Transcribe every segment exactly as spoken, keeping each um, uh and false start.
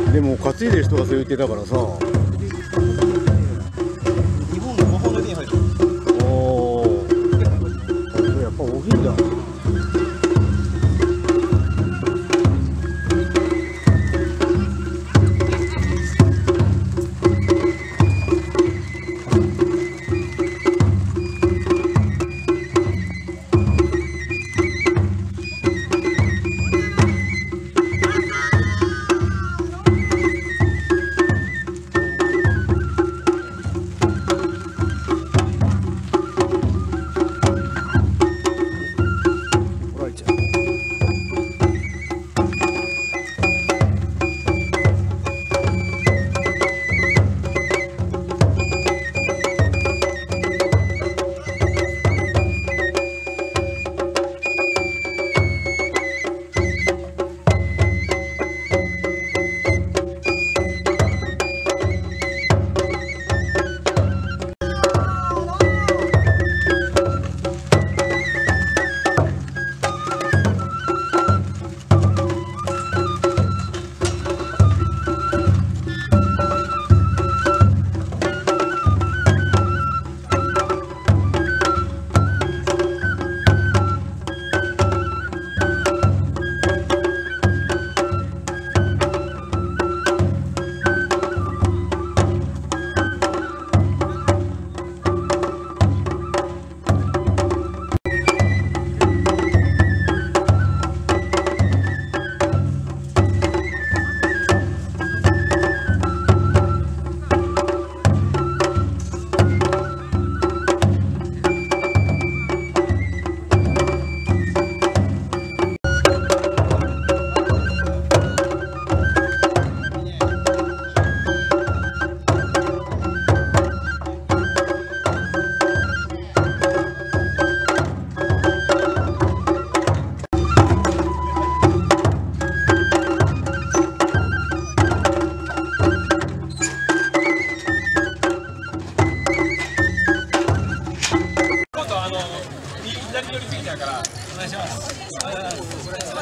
でも担いでる人がそう言ってたからさ。 日本の魔法の手に入る。 おお。やっぱ大きいんだ。 左寄りすぎちゃうからお願いします。お願いします。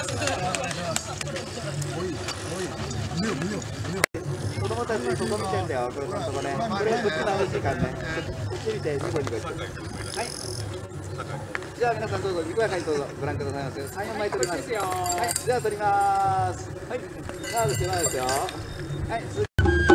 子供たちそこ見てんだよ、これそこね。これこっちの時間ね。こっち見てニコニコして。はい。じゃあ皆さんどうぞにこやかにどうぞご覧くださいませ。さん、よんまい撮ります。はい。じゃあ撮ります。はい。さあ手前ですよ。はい。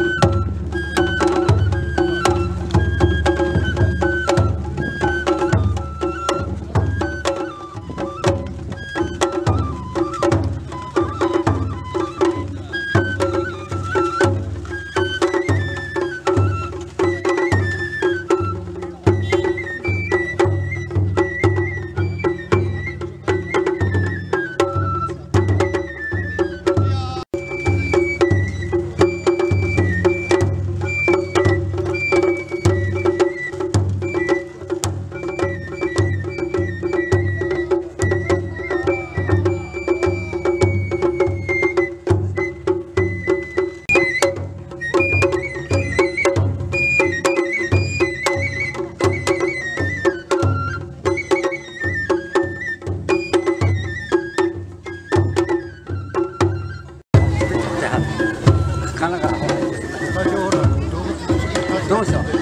どうした？うん。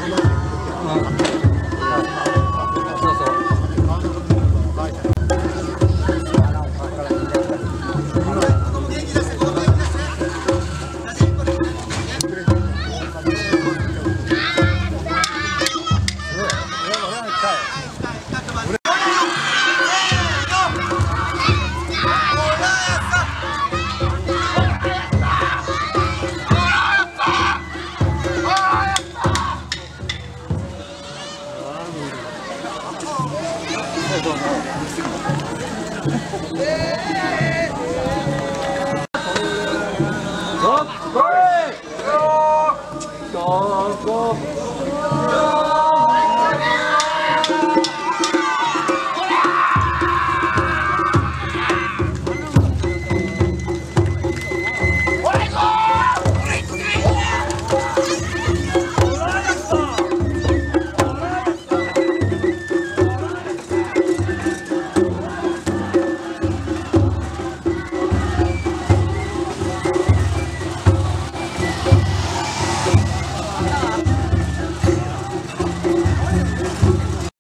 そうそう。 Go!